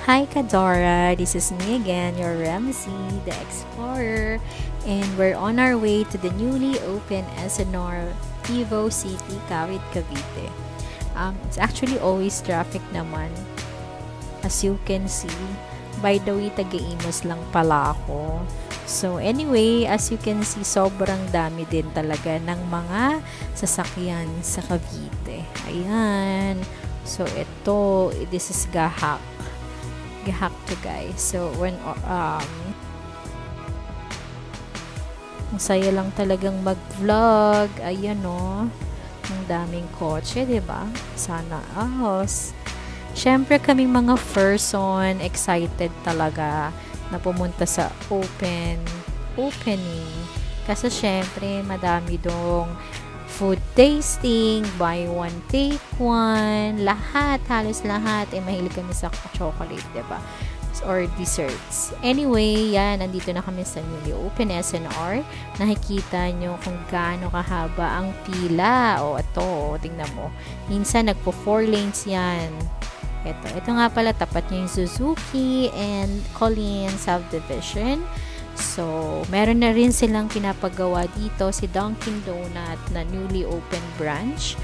Hi Kadora, this is me again, your Ramsey, the Explorer, and we're on our way to the newly opened SNR Evo City, Kawit, Cavite. It's actually always traffic naman, as you can see. By the way, taga-Imus lang pala ako. So anyway, as you can see, sobrang dami din talaga ng mga sasakyan sa Cavite. Ayan. So ito, this is Gahak to guys. So when ang saya lang talagang mag-vlog. Ayan oh. Ang daming kotse, 'di ba? Sana syempre kaming mga person excited talaga na pumunta sa opening. Kasi syempre madami dong food tasting, buy one, take one, halos lahat, mahilig kami sa chocolate, diba? Or desserts. Anyway, yan, nandito na kami sa newly open SNR. Nakikita nyo kung gaano kahaba ang pila. Ito, tingnan mo. Minsan, nagpo 4 lanes yan. Ito nga pala, tapat nyo yung Suzuki and Colleen subdivision. So, meron na rin silang pinapagawa dito si Dunkin Donut na newly open branch.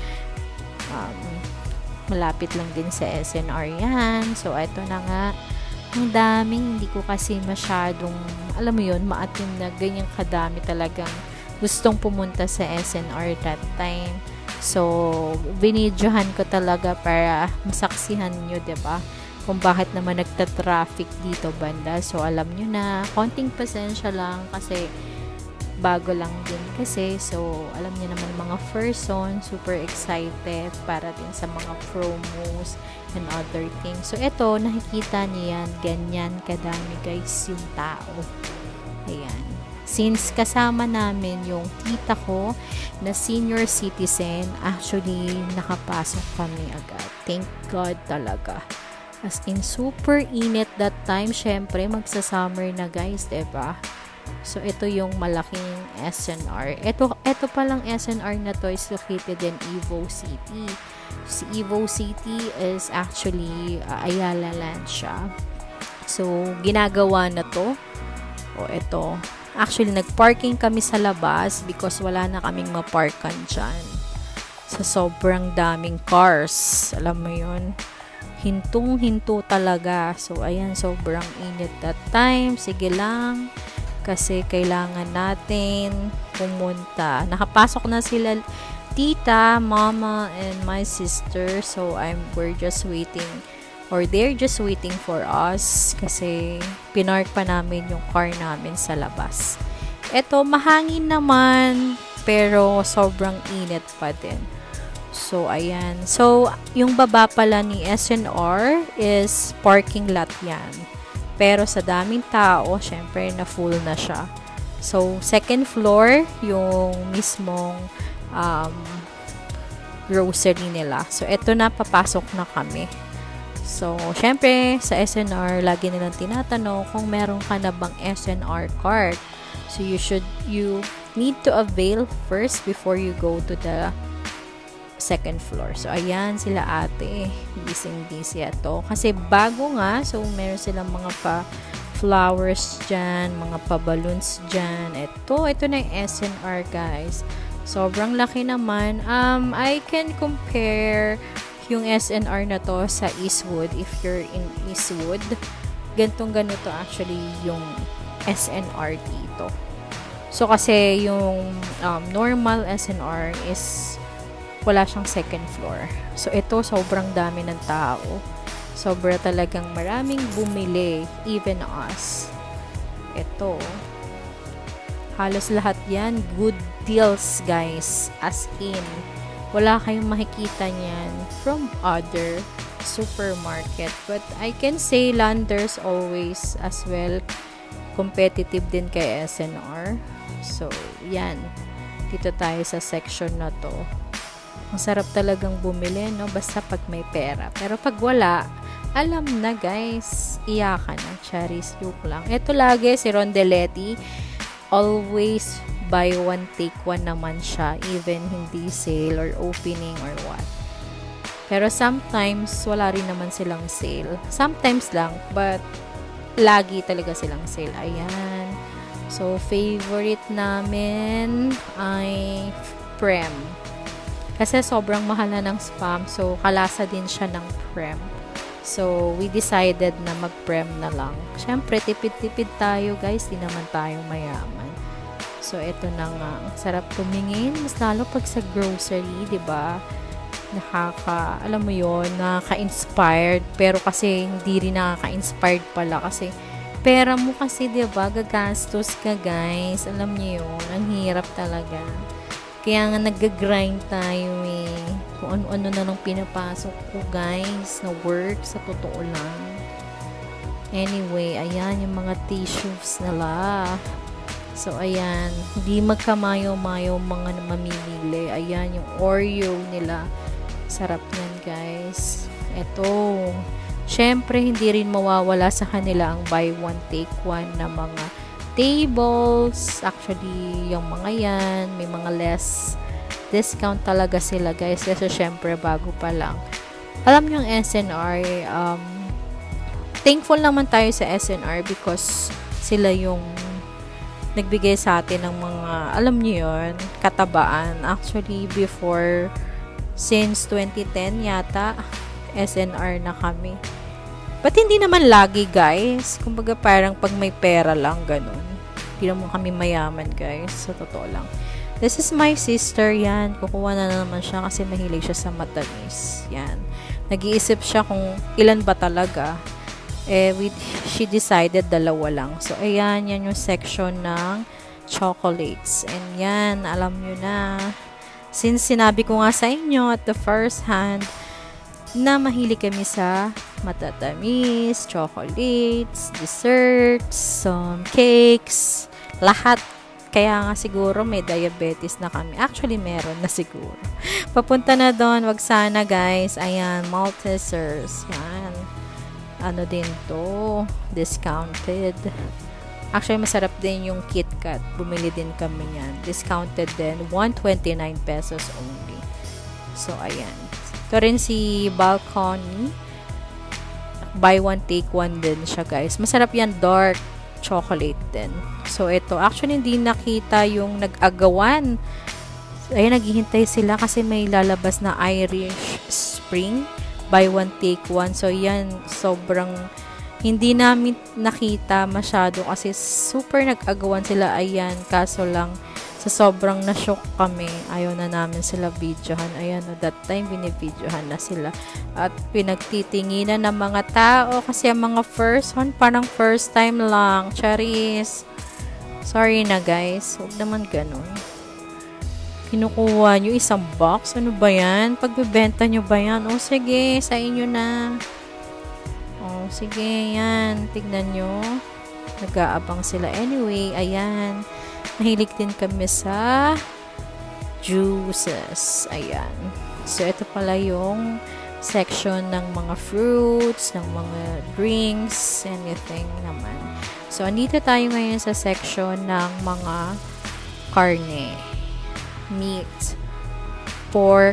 Malapit lang din sa SNR yan. So, ito na nga. Ang daming, hindi ko kasi masyadong, alam mo yun, maatim na ganyang kadami talagang gustong pumunta sa SNR that time. So, binidyohan ko talaga para masaksihan nyo, diba? Kung bakit naman nagta-traffic dito banda. So, alam nyo na, konting pasensya lang kasi bago lang din kasi. So, alam nyo naman mga person, super excited para din sa mga promos and other things. So, ito, nakikita nyo yan, ganyan kadami guys yung tao. Ayan. Since kasama namin yung tita ko na senior citizen, actually, nakapasok kami agad. Thank God talaga. As in, super init that time. Syempre, magsa-summer na guys, diba? So, ito yung malaking SNR. Ito palang SNR na to is located in Evo City. Si Evo City is actually Ayala Land siya. So, ginagawa na to. Ito. Actually, nagparking kami sa labas because wala na kaming maparkan dyan. Sa sobrang daming cars. Alam mo yun? Hintong-hinto talaga. So, ayan, sobrang init that time. Sige lang. Kasi kailangan natin pumunta. Nakapasok na sila tita, mama, and my sister. So, we're just waiting. Or they're just waiting for us. Kasi pinark pa namin yung car namin sa labas. Ito, mahangin naman. Pero sobrang init pa din. So, ayan. So, yung baba pala ni SNR is parking lot yan. Pero sa daming tao, syempre, na full na siya. So, second floor, yung mismong grocery nila. So, eto na, papasok na kami. So, syempre, sa SNR, lagi nilang tinatanong kung meron ka na bang SNR card. So, you need to avail first before you go to the second floor. So, ayan sila ate. Busy ito. Kasi bago nga, so meron silang mga pa-flowers dyan, mga pa-balloons dyan. Ito na yung SNR guys. Sobrang laki naman. I can compare yung SNR na to sa Eastwood. If you're in Eastwood, ganito actually yung SNR dito. So, kasi yung normal SNR is wala siyang second floor. So, ito, sobrang dami ng tao. Sobra talagang maraming bumili. Even us. Ito. Halos lahat yan. Good deals, guys. As in, wala kayong makikita niyan from other supermarket. But, I can say Landers always as well competitive din kay SNR. So, yan. Dito tayo sa section na to. Masarap talagang bumili, no? Basta pag may pera. Pero pag wala, alam na guys, iyakan na. Charis, joke lang. Ito lagi, si Rondelletti, always buy one, take one naman siya. Even hindi sale or opening or what. Pero sometimes, wala rin naman silang sale. Sometimes lang, but lagi talaga silang sale. Ayan. So, favorite namin ay Prem. Kasi sobrang mahal na ng Spam. So, kalasa din siya ng Prem. So, we decided na mag-Prem na lang. Siyempre, tipid-tipid tayo, guys. Di naman tayo mayaman. So, ito na nga. Ang sarap tumingin. Mas lalo pag sa grocery, diba? Alam mo yon, nakaka-inspired. Pero kasi, hindi rin nakaka-inspired pala. Kasi, pera mo kasi, diba? Gagastos ka, guys. Alam niyo yun. Ang hirap talaga. Kaya nga nag-grind tayo eh. Kung ano-ano na lang pinapasok ko, guys, na work, sa totoo lang. Anyway, ayan yung mga tissues nila. So, ayan. Hindi magkamayo-mayo mga mamimili. Ayan yung Oreo nila. Sarap yan, guys. Ito. Syempre, hindi rin mawawala sa kanila ang buy one, take one na mga tables. Actually, yung mga yan, may mga less discount talaga sila, guys. Kasi syempre, bago pa lang. Alam nyo yung SNR, thankful naman tayo sa SNR because sila yung nagbigay sa atin ng mga, alam nyo yun, katabaan. Actually, before, since 2010 yata, SNR na kami. But hindi naman lagi, guys. Kumbaga parang pag may pera lang, ganun. Hindi naman kami mayaman, guys. So, totoo lang. This is my sister, yan. Kukuha na naman siya kasi mahilig siya sa matamis. Yan. Nag-iisip siya kung ilan ba talaga. She decided dalawa lang. So, ayan. Yan yung section ng chocolates. And yan, alam nyo na. Since sinabi ko nga sa inyo at the first hand, na mahilig kami sa matatamis, chocolates, desserts, cakes, lahat. Kaya nga siguro may diabetes na kami. Actually, meron na siguro. Papunta na doon. Wag sana, guys. Ayan, Maltesers. Yan. Ano din to? Discounted. Actually, masarap din yung KitKat. Bumili din kami yan. Discounted din. 129 pesos only. So, ayan. Ito rin si Balcony. Buy one, take one din siya, guys. Masarap yan, dark chocolate din. So, ito. Actually, hindi nakita yung nag-agawan. Ayan, naghihintay sila kasi may lalabas na Irish Spring. Buy one, take one. So, yan, sobrang hindi namin nakita masyado kasi super nag-agawan sila. Ayan, kaso lang, sa sobrang na-shock kami, ayaw na namin sila videohan. Ayan, no, that time, binibidyohan na sila. At pinagtitinginan ng mga tao kasi ang mga first one, parang first time lang. Charis. Sorry na, guys. Huwag naman ganun. Kinukuha nyo isang box. Ano ba yan? Pagbibenta nyo ba yan? O, sige, sa inyo na. O, sige, yan. Tignan nyo. Nag-aabang sila. Anyway, ayan. Mahilig din kami sa juices. Ayan. So, ito pala yung section ng mga fruits, ng mga drinks, anything naman. So, andito tayo ngayon sa section ng mga karne. Meat. Pork.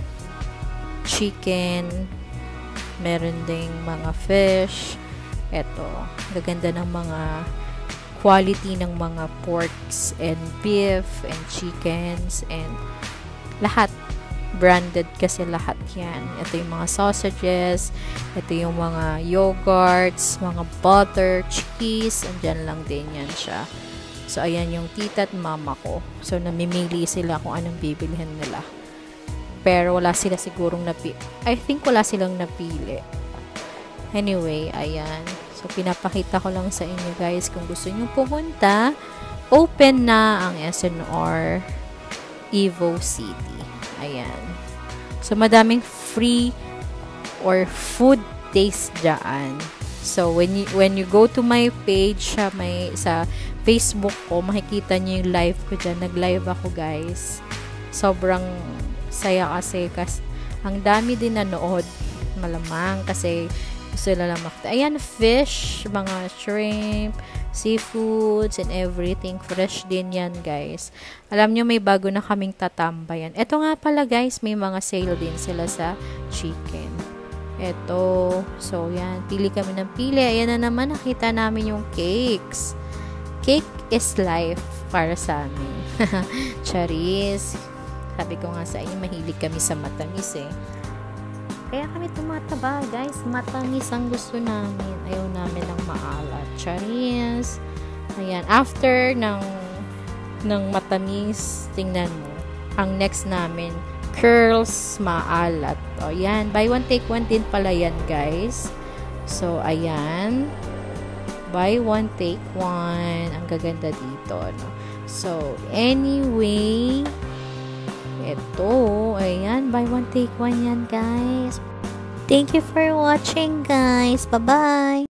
Chicken. Meron ding mga fish. Ito. Gaganda ng mga quality ng mga porks and beef and chickens and lahat branded kasi lahat yan. Ito yung mga sausages, ito yung mga yogurts, mga butter, cheese, andyan lang din yan siya. So, ayan yung tita at mama ko. So, namimili sila kung anong bibilhin nila. Pero wala sila sigurong I think wala silang napili. Anyway, ayan. So, pinapakita ko lang sa inyo, guys, kung gusto nyo pumunta, open na ang SNR Evo City. Ayan. So, madaming free or food taste dyan. So, when you go to my page, sa Facebook ko, makikita nyo yung live ko dyan. Nag-live ako, guys. Sobrang saya kasi ang dami din nanood. Malamang kasi Gusto nila makita. Ayan, fish, mga shrimp, seafoods, and everything. Fresh din yan, guys. Alam nyo, may bago na kaming tatambayan. Ito nga pala, guys, may mga sale din sila sa chicken. Ito. So, yan. Pili kami ng pili. Ayan na naman, nakita namin yung cakes. Cake is life para sa amin. Charis. Sabi ko nga sa inyo, mahilig kami sa matamis eh. Kaya kami tumataba, guys. Matamis ang gusto namin. Ayaw namin ng maalat. Charis. Ayan. After ng matamis, tingnan mo. Ang next namin, curls maalat. O, yan. Buy one, take one din pala yan, guys. So, ayan. Buy one, take one. Ang gaganda dito, no? So, anyway, ito, ayan, buy one, take one yan, guys. Thank you for watching, guys. Bye-bye!